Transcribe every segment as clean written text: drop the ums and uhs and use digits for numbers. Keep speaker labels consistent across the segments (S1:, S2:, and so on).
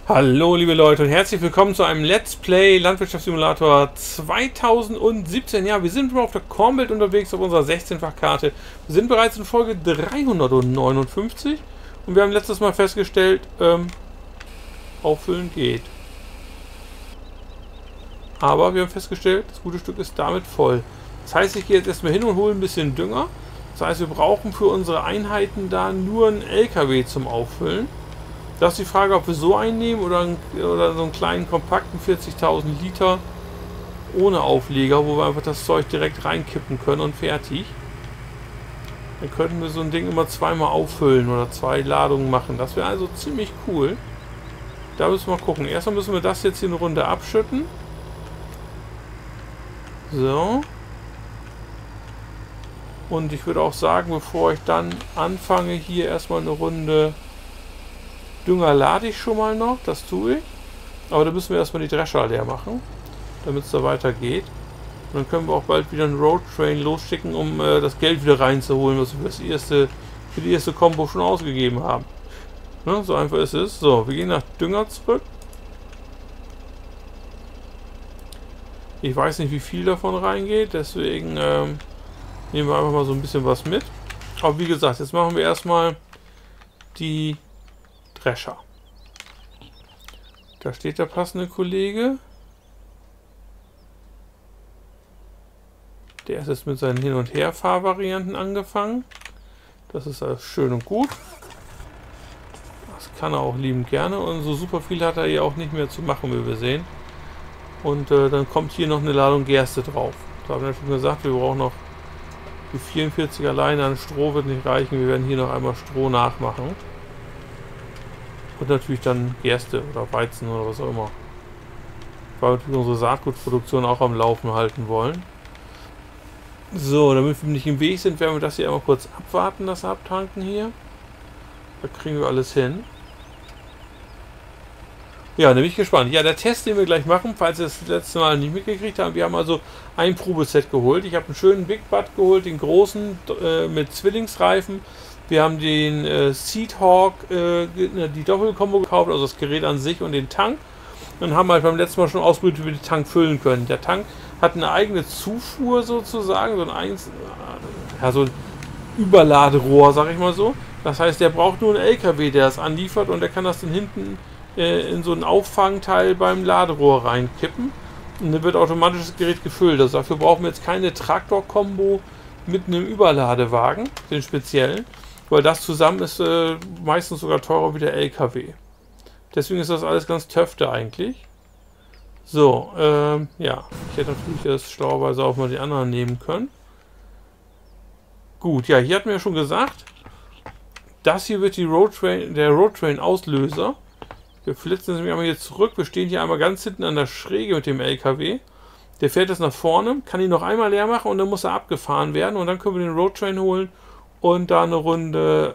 S1: Hallo liebe Leute und herzlich willkommen zu einem Let's Play Landwirtschaftssimulator 2017. Ja, wir sind auf der Kornwelt unterwegs auf unserer 16-fach Karte. Wir sind bereits in Folge 359 und wir haben letztes Mal festgestellt, auffüllen geht. Aber wir haben festgestellt, das gute Stück ist damit voll. Das heißt, ich gehe jetzt erstmal hin und hole ein bisschen Dünger. Das heißt, wir brauchen für unsere Einheiten da nur einen LKW zum Auffüllen. Das ist die Frage, ob wir so einnehmen oder so einen kleinen, kompakten 40.000 Liter ohne Aufleger, wo wir einfach das Zeug direkt reinkippen können und fertig. Dann könnten wir so ein Ding immer zweimal auffüllen oder 2 Ladungen machen. Das wäre also ziemlich cool. Da müssen wir mal gucken. Erstmal müssen wir das jetzt hier eine Runde abschütten. So. Und ich würde auch sagen, bevor ich dann anfange, hier erstmal eine Runde Dünger lade ich schon mal noch, das tue ich. Aber da müssen wir erstmal die Drescher leer machen, damit es da weitergeht. Und dann können wir auch bald wieder einen Roadtrain losschicken, um das Geld wieder reinzuholen, was wir für die erste Combo schon ausgegeben haben. Ne, so einfach ist es. So, wir gehen nach Dünger zurück. Ich weiß nicht, wie viel davon reingeht, deswegen nehmen wir einfach mal so ein bisschen was mit. Aber wie gesagt, jetzt machen wir erstmal die Drescher. Da steht der passende Kollege. Der ist jetzt mit seinen Hin- und Herfahrvarianten angefangen. Das ist alles schön und gut. Das kann er auch liebend gerne. Und so super viel hat er hier auch nicht mehr zu machen, wie wir sehen. Und dann kommt hier noch eine Ladung Gerste drauf. Da haben wir schon gesagt, wir brauchen noch die 44 alleine an Stroh wird nicht reichen. Wir werden hier noch einmal Stroh nachmachen. Und natürlich dann Gerste oder Weizen oder was auch immer. Weil wir natürlich unsere Saatgutproduktion auch am Laufen halten wollen. So, damit wir nicht im Weg sind, werden wir das hier einmal kurz abwarten, das Abtanken hier. Da kriegen wir alles hin. Ja, da bin ich gespannt. Ja, der Test, den wir gleich machen, falls ihr das letzte Mal nicht mitgekriegt habt, wir haben also ein Probeset geholt. Ich habe einen schönen Big Butt geholt, den großen mit Zwillingsreifen. Wir haben den Seedhawk, die Doppelkombo gekauft, also das Gerät an sich und den Tank. Und haben halt beim letzten Mal schon ausprobiert, wie wir den Tank füllen können. Der Tank hat eine eigene Zufuhr sozusagen, so ein Überladerohr, sag ich mal so. Das heißt, der braucht nur einen LKW, der das anliefert und der kann das dann hinten in so einen Auffangteil beim Laderohr reinkippen. Und dann wird automatisch das Gerät gefüllt. Also dafür brauchen wir jetzt keine Traktor-Kombo mit einem Überladewagen, den speziellen. Weil das zusammen ist meistens sogar teurer wie der LKW. Deswegen ist das alles ganz töfte eigentlich. So, ja. Ich hätte natürlich das schlauerweise auch mal die anderen nehmen können. Gut, ja, hier hatten wir ja schon gesagt, das hier wird der Roadtrain-Auslöser. Wir flitzen nämlich einmal hier zurück. Wir stehen hier einmal ganz hinten an der Schräge mit dem LKW. Der fährt jetzt nach vorne, kann ihn noch einmal leer machen und dann muss er abgefahren werden. Und dann können wir den Roadtrain holen und da eine Runde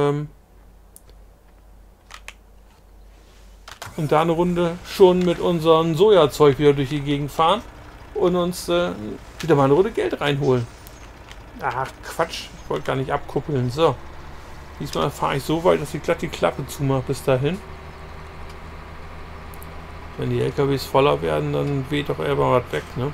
S1: schon mit unserem Sojazeug wieder durch die Gegend fahren und uns wieder mal eine Runde Geld reinholen. Ach Quatsch, ich wollte gar nicht abkuppeln. So, diesmal fahre ich so weit, dass ich glatt die Klappe zumache bis dahin. Wenn die LKWs voller werden, dann weht doch eher mal was weg, ne?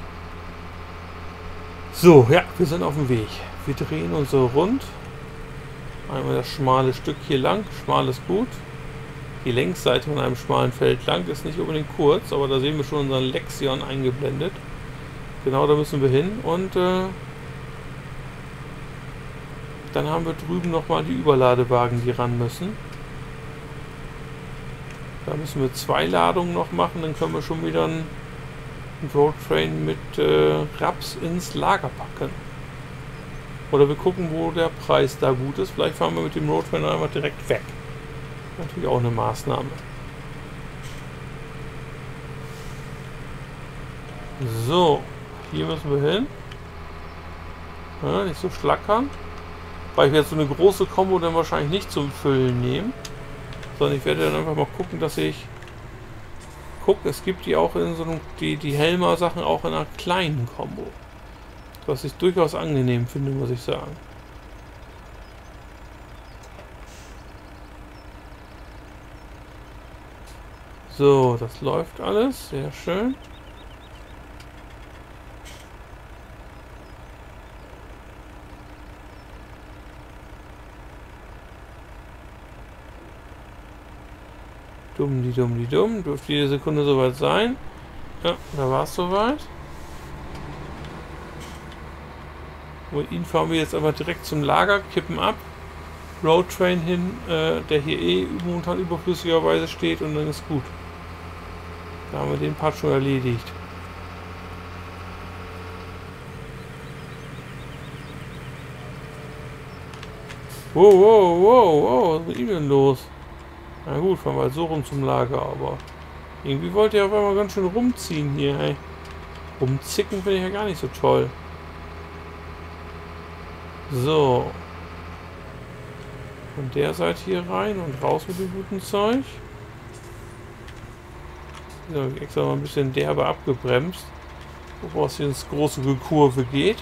S1: So, ja, wir sind auf dem Weg. Wir drehen uns so rund. Einmal das schmale Stück hier lang. Schmal ist gut. Die Längsseite von einem schmalen Feld lang ist nicht unbedingt kurz, aber da sehen wir schon unseren Lexion eingeblendet. Genau da müssen wir hin. Und dann haben wir drüben nochmal die Überladewagen, die ran müssen. Da müssen wir 2 Ladungen noch machen, dann können wir schon wieder einen Roadtrain mit Raps ins Lager packen. Oder wir gucken, wo der Preis da gut ist. Vielleicht fahren wir mit dem Roadtrain einfach direkt weg. Natürlich auch eine Maßnahme. So, hier müssen wir hin. Ja, nicht so schlackern. Weil ich werde so eine große Kombo dann wahrscheinlich nicht zum Füllen nehmen. Sondern ich werde dann einfach mal gucken, dass ich gucke, es gibt die auch in so einem, die Helmer Sachen auch in einer kleinen Kombo. Was ich durchaus angenehm finde, muss ich sagen. So, das läuft alles. Sehr schön. Dumm, die dumm, die dumm. Dürfte jede Sekunde soweit sein. Ja, da war es soweit. Und ihn fahren wir jetzt aber direkt zum Lager, kippen ab. Roadtrain hin, der hier eh momentan überflüssigerweise steht und dann ist gut. Da haben wir den Part schon erledigt. Wow, wow, wow, wow, was ist mit ihm denn los? Na gut, fahren wir halt so rum zum Lager, aber irgendwie wollte er auf einmal ganz schön rumziehen hier, ey. Rumzicken finde ich ja gar nicht so toll. So. Von der Seite hier rein und raus mit dem guten Zeug. So, extra mal ein bisschen derbe abgebremst, bevor es hier ins große Kurve geht.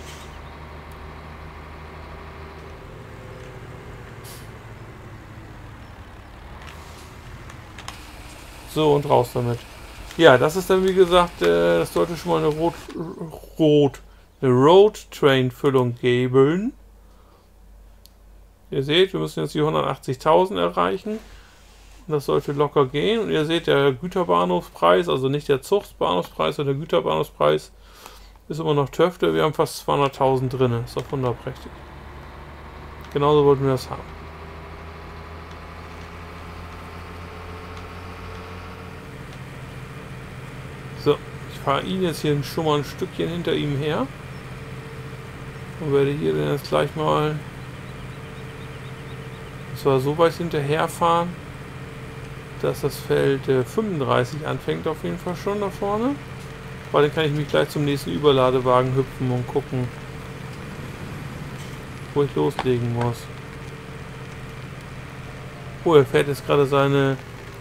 S1: So, und raus damit. Ja, das ist dann wie gesagt, das sollte schon mal eine Road-Train-Füllung geben. Ihr seht, wir müssen jetzt die 180.000 erreichen. Und das sollte locker gehen. Und ihr seht, der Güterbahnhofspreis, also nicht der Zuchtbahnhofspreis, sondern der Güterbahnhofspreis, ist immer noch Töfte. Wir haben fast 200.000 drin. Ist doch wunderprächtig. Genauso wollten wir das haben. So, ich fahre ihn jetzt hier schon mal ein Stückchen hinter ihm her. Und werde hier dann jetzt gleich mal zwar so weit hinterher fahren, dass das Feld 35 anfängt auf jeden Fall schon da vorne. Weil dann kann ich mich gleich zum nächsten Überladewagen hüpfen und gucken, wo ich loslegen muss. Oh, er fährt jetzt gerade seine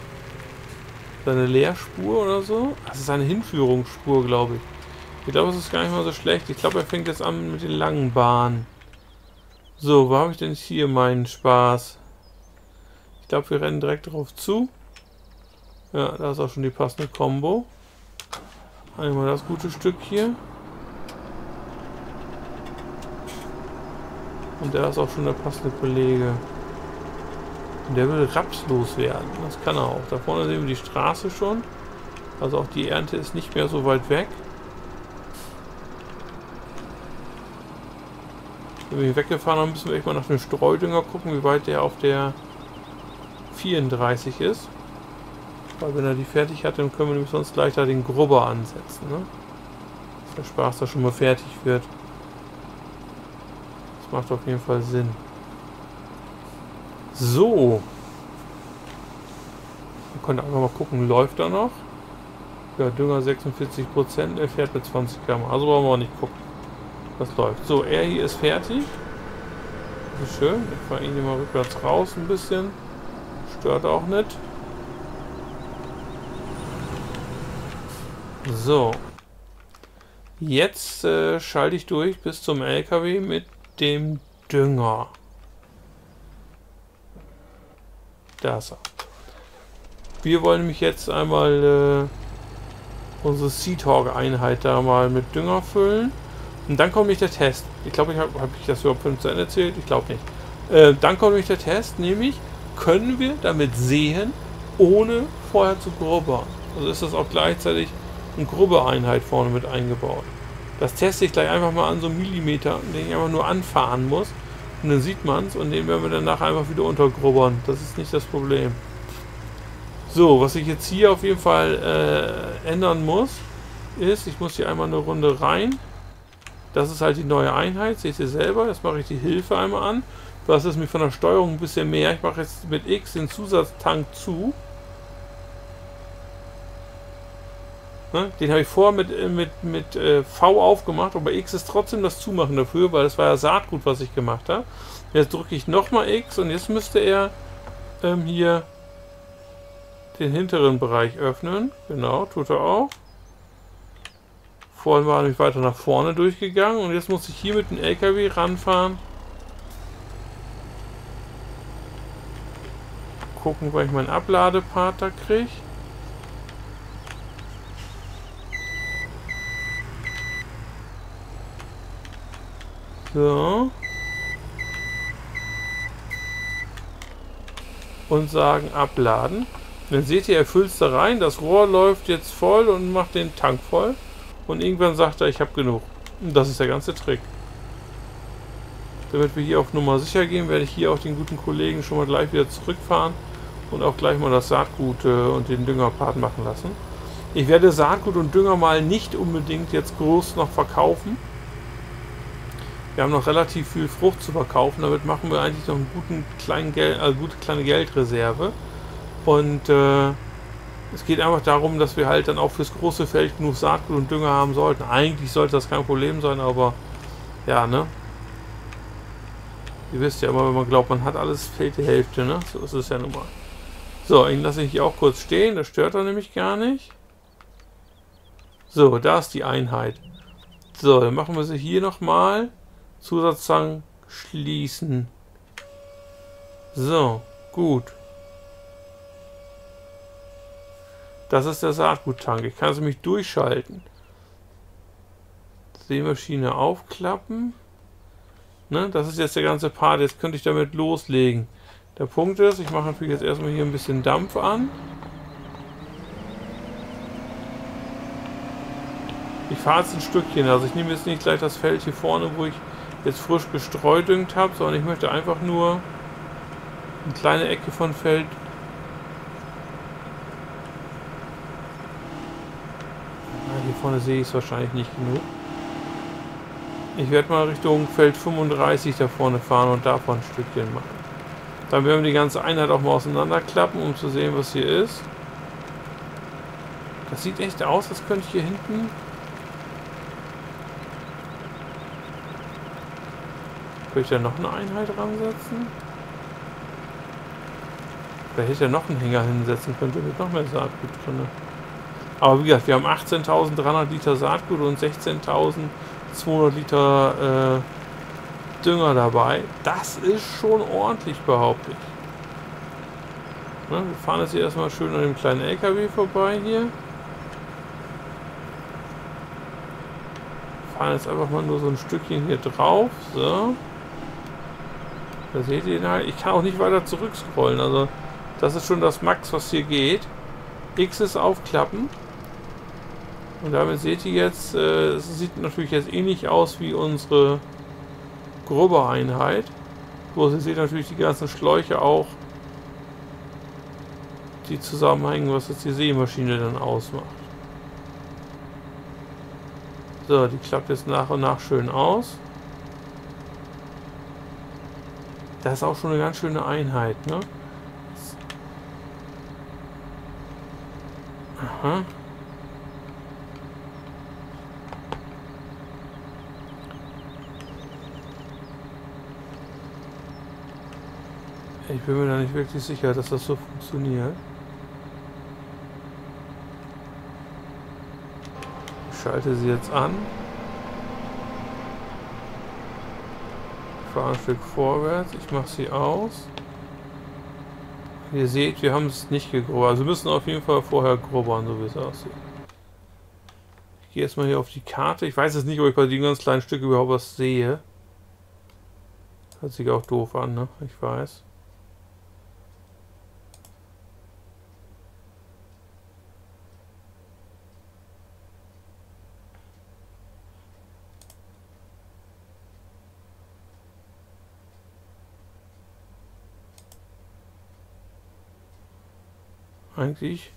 S1: Leerspur oder so. Das ist eine Hinführungsspur, glaube ich. Ich glaube, es ist gar nicht mal so schlecht. Ich glaube, er fängt jetzt an mit den langen Bahnen. So, wo habe ich denn hier meinen Spaß? Ich glaube, wir rennen direkt darauf zu. Ja, da ist auch schon die passende Combo. Einmal das gute Stück hier. Und da ist auch schon der passende Kollege. Und der will rapslos werden. Das kann er auch. Da vorne sehen wir die Straße schon. Also auch die Ernte ist nicht mehr so weit weg. Wenn wir hier weggefahren haben, müssen wir echt mal nach dem Streudünger gucken, wie weit der auf der 34 ist. Weil wenn er die fertig hat, dann können wir nämlich sonst gleich da den Grubber ansetzen. Ne? Dass der Spaß da schon mal fertig wird. Das macht auf jeden Fall Sinn. So. Wir können einfach mal gucken, läuft er noch? Ja, Dünger 46%, er fährt mit 20 km. Also brauchen wir auch nicht gucken. Das läuft. So, er hier ist fertig. Das ist schön. Ich fahre ihn hier mal rückwärts raus ein bisschen. Stört auch nicht. So. Jetzt schalte ich durch bis zum LKW mit dem Dünger. Da ist er. Wir wollen nämlich jetzt einmal unsere Seahawk-Einheit da mal mit Dünger füllen. Und dann kommt nämlich der Test. Ich glaube, hab ich das überhaupt zu Ende erzählt? Ich glaube nicht. Dann kommt nämlich der Test, nämlich können wir damit säen, ohne vorher zu grubbern. Also ist das auch gleichzeitig eine Grubbereinheit vorne mit eingebaut. Das teste ich gleich einfach mal an so einem Millimeter, den ich einfach nur anfahren muss. Und dann sieht man es und den werden wir danach einfach wieder untergrubbern. Das ist nicht das Problem. So, was ich jetzt hier auf jeden Fall ändern muss, ist, ich muss hier einmal eine Runde rein. Das ist halt die neue Einheit, seht ihr selber. Jetzt mache ich die Hilfe einmal an. Das ist mir von der Steuerung ein bisschen mehr. Ich mache jetzt mit X den Zusatztank zu. Ne? Den habe ich vorher mit V aufgemacht, aber X ist trotzdem das Zumachen dafür, weil das war ja Saatgut, was ich gemacht habe. Jetzt drücke ich nochmal X und jetzt müsste er hier den hinteren Bereich öffnen. Genau, tut er auch. Vorhin war ich weiter nach vorne durchgegangen und jetzt muss ich hier mit dem LKW ranfahren. Gucken, weil ich meinen Abladepart da kriege. So. Und sagen abladen. Dann seht ihr, er füllt es da rein. Das Rohr läuft jetzt voll und macht den Tank voll. Und irgendwann sagt er, ich habe genug. Und das ist der ganze Trick. Damit wir hier auf Nummer sicher gehen, werde ich hier auch den guten Kollegen schon mal gleich wieder zurückfahren und auch gleich mal das Saatgut und den Düngerpart machen lassen. Ich werde Saatgut und Dünger mal nicht unbedingt jetzt groß noch verkaufen. Wir haben noch relativ viel Frucht zu verkaufen, damit machen wir eigentlich noch einen gute kleine Geldreserve. Und es geht einfach darum, dass wir halt dann auch fürs große Feld genug Saatgut und Dünger haben sollten. Eigentlich sollte das kein Problem sein, aber ja, ne? Ihr wisst ja immer, wenn man glaubt, man hat alles, fehlt die Hälfte, ne? So ist es ja nun mal. So, ihn lasse ich hier auch kurz stehen, das stört er nämlich gar nicht. So, da ist die Einheit. So, dann machen wir sie hier nochmal. Zusatzzangen schließen. So, gut. Das ist der Saatguttank. Ich kann es nämlich durchschalten. Sämaschine aufklappen. Ne, das ist jetzt der ganze Part. Jetzt könnte ich damit loslegen. Der Punkt ist, ich mache natürlich jetzt erstmal hier ein bisschen Dampf an. Ich fahre jetzt ein Stückchen. Also ich nehme jetzt nicht gleich das Feld hier vorne, wo ich jetzt frisch gestreudüngt habe, sondern ich möchte einfach nur eine kleine Ecke von Feld. Hier vorne sehe ich es wahrscheinlich nicht genug. Ich werde mal Richtung Feld 35 da vorne fahren und davon ein Stückchen machen. Dann werden wir die ganze Einheit auch mal auseinanderklappen, um zu sehen, was hier ist. Das sieht echt aus, als könnte ich hier hinten... Könnte ich da noch eine Einheit ransetzen? Da hätte ich ja noch einen Hänger hinsetzen könnte mit noch mehr Saatgut drin. Aber wie gesagt, wir haben 18.300 Liter Saatgut und 16.200 Liter Dünger dabei. Das ist schon ordentlich, behaupte ich. Na, wir fahren jetzt hier erstmal schön an dem kleinen LKW vorbei hier. Fahren jetzt einfach mal nur so ein Stückchen hier drauf. So. Da seht ihr ihn halt. Ich kann auch nicht weiter zurück scrollen. Also das ist schon das Max, was hier geht. X ist aufklappen. Und damit seht ihr jetzt, es sieht natürlich jetzt ähnlich aus wie unsere Grubber-Einheit. Bloß ihr seht natürlich die ganzen Schläuche auch, die zusammenhängen, was jetzt die Sämaschine dann ausmacht. So, die klappt jetzt nach und nach schön aus. Das ist auch schon eine ganz schöne Einheit, ne? Aha. Ich bin mir da nicht wirklich sicher, dass das so funktioniert. Ich schalte sie jetzt an. Ich fahre ein Stück vorwärts. Ich mache sie aus. Ihr seht, wir haben es nicht gegrubbert. Also wir müssen auf jeden Fall vorher grubbern, so wie es aussieht. Ich gehe jetzt mal hier auf die Karte. Ich weiß jetzt nicht, ob ich bei den ganz kleinen Stück überhaupt was sehe. Hört sich auch doof an, ne? Ich weiß. Eigentlich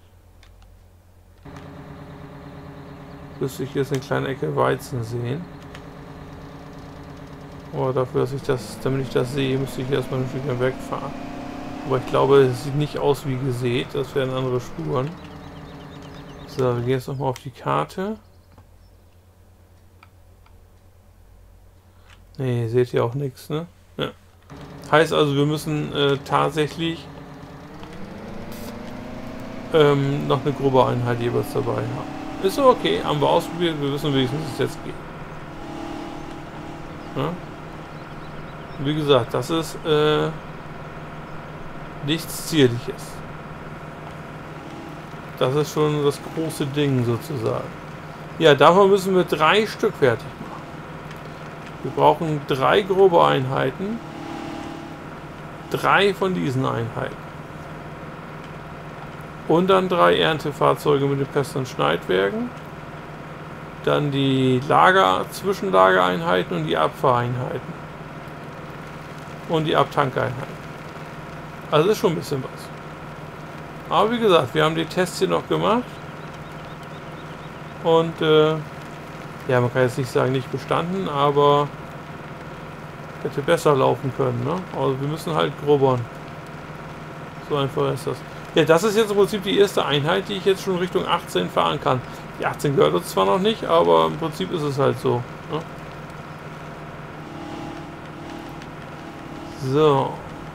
S1: müsste ich jetzt eine kleine Ecke Weizen sehen. Aber dafür, damit ich das sehe, müsste ich erstmal ein Stückchen wegfahren. Aber ich glaube, es sieht nicht aus wie gesät. Das wären andere Spuren. So, wir gehen jetzt nochmal auf die Karte. Ne, seht ihr auch nichts, ne? Ja. Heißt also, wir müssen tatsächlich noch eine grobe Einheit jeweils dabei haben. Ist so okay, haben wir ausprobiert, wir wissen wenigstens, wie es jetzt geht. Ja? Wie gesagt, das ist nichts Zierliches. Das ist schon das große Ding sozusagen. Ja, davon müssen wir 3 Stück fertig machen. Wir brauchen 3 grobe Einheiten. 3 von diesen Einheiten. Und dann 3 Erntefahrzeuge mit den passenden Schneidwerken. Dann die Zwischenlagereinheiten und die Abfahreinheiten. Und die Abtankeinheiten. Also das ist schon ein bisschen was. Aber wie gesagt, wir haben die Tests hier noch gemacht. Und ja, man kann jetzt nicht sagen, nicht bestanden, aber hätte besser laufen können. Ne? Also wir müssen halt grubbern. So einfach ist das. Ja, das ist jetzt im Prinzip die erste Einheit, die ich jetzt schon Richtung 18 fahren kann. Die 18 gehört uns zwar noch nicht, aber im Prinzip ist es halt so. Ne? So.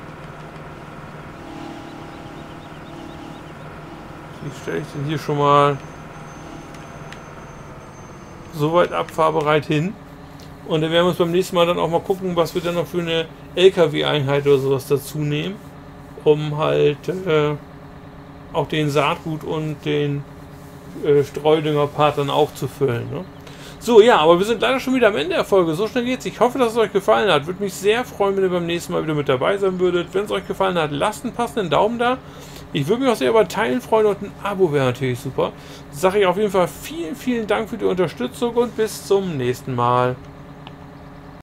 S1: Wie stelle ich denn hier schon mal soweit abfahrbereit hin? Und dann werden wir uns beim nächsten Mal dann auch mal gucken, was wir dann noch für eine LKW-Einheit oder sowas dazu nehmen, um halt auch den Saatgut und den Streudünger-Part dann aufzufüllen. Ne? So, ja, aber wir sind leider schon wieder am Ende der Folge. So schnell geht's. Ich hoffe, dass es euch gefallen hat. Würde mich sehr freuen, wenn ihr beim nächsten Mal wieder mit dabei sein würdet. Wenn es euch gefallen hat, lasst einen passenden Daumen da. Ich würde mich auch sehr über Teilen freuen und ein Abo wäre natürlich super. Sage ich auf jeden Fall vielen, vielen Dank für die Unterstützung und bis zum nächsten Mal.